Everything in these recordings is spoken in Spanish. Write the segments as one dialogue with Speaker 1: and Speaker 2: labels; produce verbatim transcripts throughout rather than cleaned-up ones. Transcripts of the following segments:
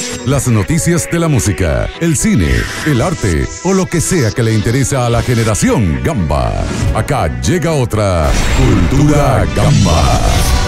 Speaker 1: Las noticias de la música, el cine, el arte o lo que sea que le interesa a la generación Gamba. Acá llega otra Cultura Gamba.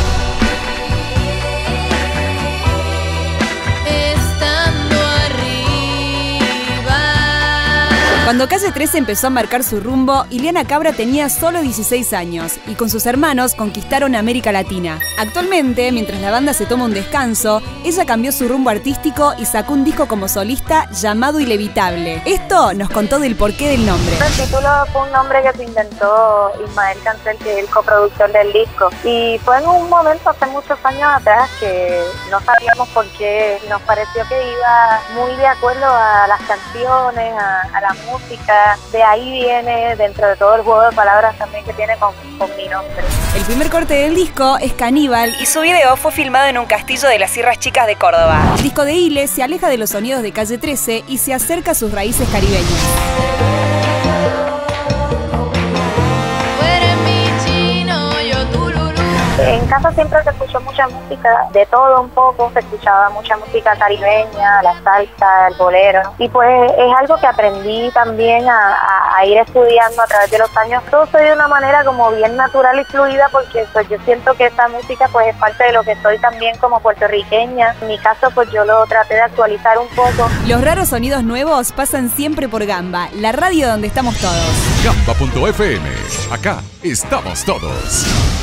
Speaker 2: Cuando Calle trece empezó a marcar su rumbo, Ileana Cabra tenía solo dieciséis años y con sus hermanos conquistaron América Latina. Actualmente, mientras la banda se toma un descanso, ella cambió su rumbo artístico y sacó un disco como solista llamado Ilevitable. Esto nos contó del porqué del nombre.
Speaker 3: El título fue un nombre que se inventó Ismael Cancel, que es el coproductor del disco. Y fue en un momento hace muchos años atrás que no sabíamos por qué, nos pareció que iba muy de acuerdo a las canciones, a, a la música. De ahí viene, dentro de todo el juego de palabras también que tiene con, con mi nombre.
Speaker 2: El primer corte del disco es Caníbal y su video fue filmado en un castillo de las Sierras Chicas de Córdoba. El disco de Ile se aleja de los sonidos de Calle trece y se acerca a sus raíces caribeñas.
Speaker 3: En casa siempre se escuchó mucha música, de todo un poco, se escuchaba mucha música caribeña, la salsa, el bolero, y pues es algo que aprendí también a, a, a ir estudiando a través de los años. Todo se dio de una manera como bien natural y fluida, porque pues yo siento que esta música pues es parte de lo que soy también como puertorriqueña. En mi caso pues yo lo traté de actualizar un poco.
Speaker 2: Los raros sonidos nuevos pasan siempre por Gamba, la radio donde estamos todos.
Speaker 1: Gamba punto F M, acá estamos todos.